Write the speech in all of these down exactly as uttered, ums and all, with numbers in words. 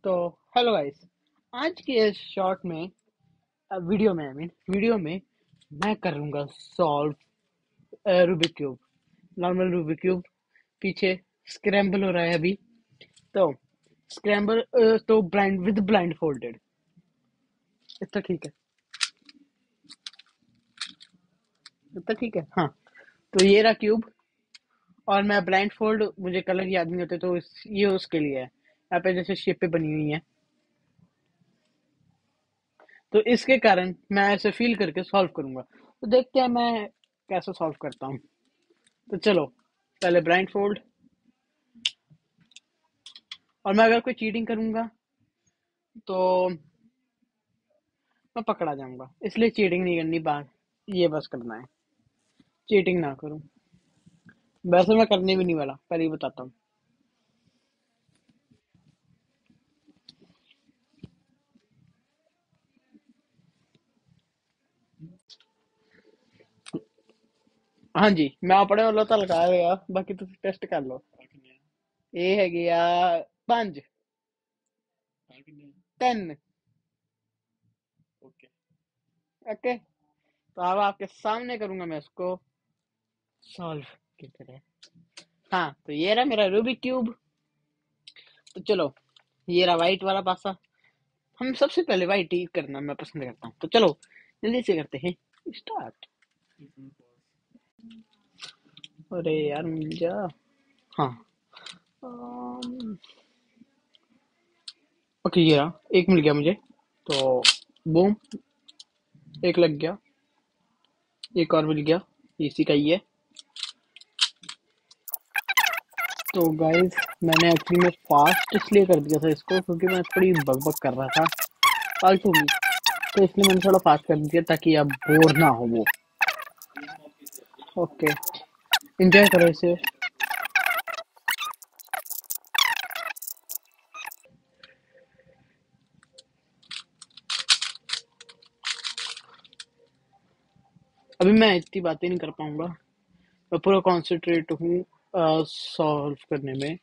तो hello guys. आज के इस शॉर्ट में अ, वीडियो में आई मीन वीडियो में मैं करूँगा solve Rubik cube, normal Rubik cube. पीछे स्क्रैम्बल हो रहा है अभी। तो स्क्रैम्बल तो ब्लाइंड विद ब्लाइंड फोल्डेड, इतना ठीक है, इतना ठीक है। हाँ, तो ये रहा क्यूब। और मैं ब्लाइंड फोल्ड, मुझे कलर याद नहीं होते, तो इस, ये उसके लिए है। यहाँ पे जैसे शेपें बनी हुई हैं, तो इसके कारण मैं ऐसे फील करके सॉल्व करूंगा। तो देखते हैं मैं कैसे सॉल्व करता हूँ। तो चलो, पहले ब्लाइंड फोल्ड। और मैं अगर कोई चीटिंग करूंगा तो मैं पकड़ा जाऊंगा, इसलिए चीटिंग नहीं करनी। बात ये बस करना है, चीटिंग ना करूं। वैसे मैं करने भी नहीं वाला, पहले ही बताता हूँ। हाँ जी, मैं अपने वालों तो लगा लिया, बाकी तुम टेस्ट कर लो। ये है गया पांच, टेन। ओके, तो अब आपके सामने करूंगा मैं इसको सॉल्व की तरह। हाँ, तो ये रहा मेरा रूबिक क्यूब। तो चलो, ये रहा व्हाइट वाला पासा। हम सबसे पहले व्हाइट ही करना मैं पसंद करता हूँ। तो चलो जल्दी से करते हैं स्टार्ट। अरे यार मिल जा। हाँ, अम, ओके, ये रहा, एक मिल गया मुझे। तो बूम, एक लग गया, एक और मिल गया, इसी का ही है। तो गाइस, मैंने एक्चुअली में फास्ट इसलिए कर दिया था इसको, क्योंकि मैं थोड़ी बकबक कर रहा था फालतू की। तो इसलिए मैंने थोड़ा फास्ट कर दिया ताकि अब बोर ना हो वो। ओके, एंजॉय करो इसे। अभी मैं इतनी बातें नहीं कर पाऊंगा, मैं पूरा कॉन्सेंट्रेट हूँ सॉल्व करने में।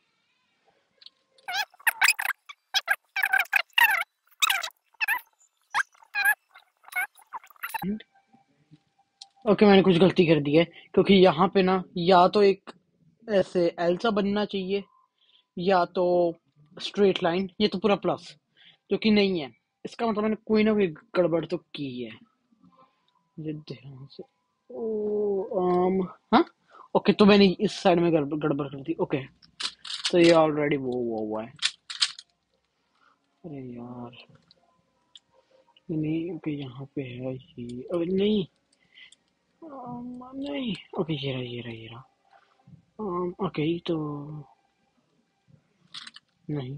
ओके, मैंने कुछ गलती कर दी है, क्योंकि यहाँ पे ना या तो एक ऐसे एल सा बनना चाहिए, या तो स्ट्रेट लाइन। ये तो पूरा प्लस, जो कि नहीं है। इसका मतलब मैंने कोई ना कोई गड़बड़ तो की है। ये ध्यान से, ओ आम हाँ, ओके, तो मैंने इस साइड में गड़बड़ गड़बड़ कर दी। ओके, तो ये ऑलरेडी वो हुआ हुआ है। अरे यार, नहीं, ओके, यहाँ पे है ये। अरे नहीं, आम, नहीं, ओके, ये रहा, ये रहा, ये रहा। आम, ओके, तो नहीं,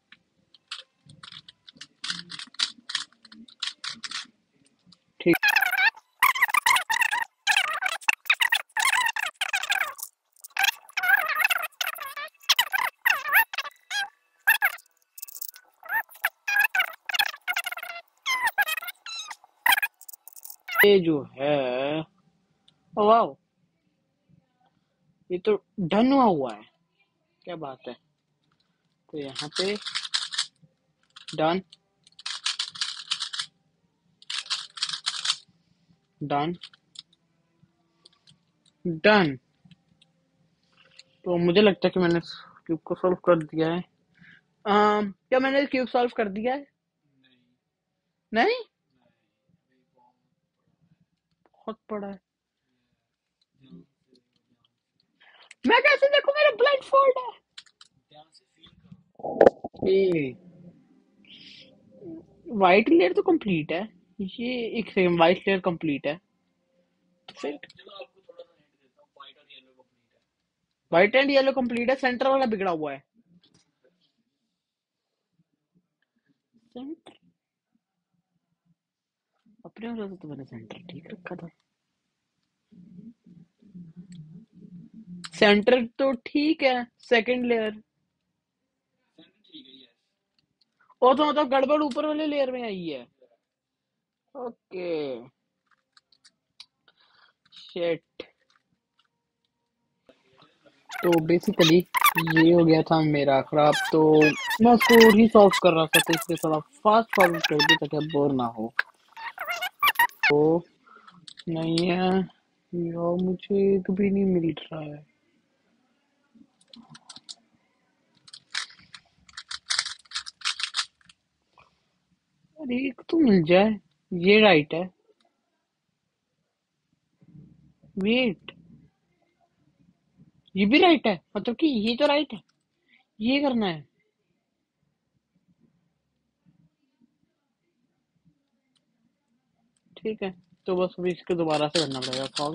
ठीक। ये जो है, ओ वाओ, ये तो डन हुआ हुआ है, क्या बात है। तो यहाँ पे डन, डन, डन। तो मुझे लगता है कि मैंने क्यूब को सॉल्व कर दिया है। um, क्या मैंने क्यूब सॉल्व कर दिया है? नहीं, बहुत बड़ा है। मैं कैसे देखूं, मेरा ब्लाइंड फोल्ड है। ये व्हाइट लेयर तो कंप्लीट है। ये एक सेकंड, व्हाइट लेयर कंप्लीट है, तो फिर व्हाइट एंड येलो कंप्लीट है, सेंटर वाला बिगड़ा हुआ है। सेंटर, अपने वाला तो मैंने सेंटर ठीक रखा था। सेंटर तो ठीक है, सेकंड लेयर। वो तो मतलब गड़बड़ ऊपर वाले लेयर में आई है। Okay, shit. तो बेसिकली ये हो गया था मेरा खराब, तो मैं उसको रीसॉल्व कर रहा था, तो इसलिए थोड़ा फास्ट फॉरवर्ड कर दिया ताकि आप बोर ना हो। तो नहीं है यार, मुझे एक भी नहीं मिल रहा है। अरे एक तो मिल जाए, ये राइट है। वेट, ये भी राइट है, मतलब कि ये तो राइट है, ये करना है। ठीक है, तो बस अभी इसको दोबारा से करना पड़ेगा सॉल्व।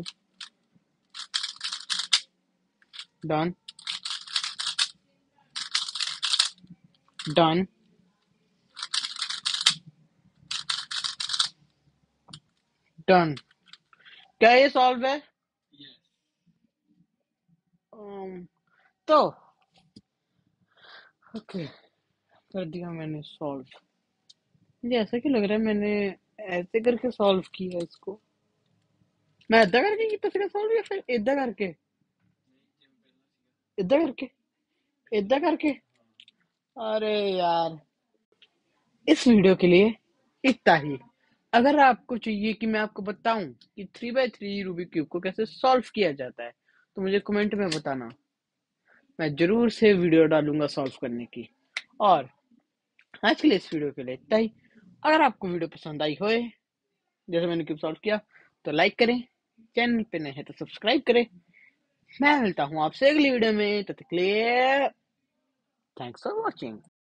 Done done done. क्या ये सॉल्व है? um, तो ओके, कर दिया मैंने सॉल्व। मुझे ऐसा क्यों लग रहा है मैंने ऐसे करके सॉल्व किया इसको। मैं इदा करके किया फिर सॉल्व, या फिर इदा करके, इदा करके, इदा करके। अरे यार, इस वीडियो के लिए इतना ही। अगर आपको चाहिए कि मैं आपको बताऊं कि three by three Rubik cube को कैसे सॉल्व किया जाता है, तो मुझे कमेंट में बताना, मैं जरूर से वीडियो डालूंगा सॉल्व करने की। और आज के लिए इस वीडियो के लिए इतना ही। अगर आपको वीडियो पसंद आई होए, जैसे मैंने क्यूब सॉल्व किया, तो लाइक करें, चैनल पे नए हैं तो सब्सक्राइब करें। मैं मिलता हूँ आपसे अगली वीडियो में, तब तक के लिए थैंक्स फॉर वॉचिंग।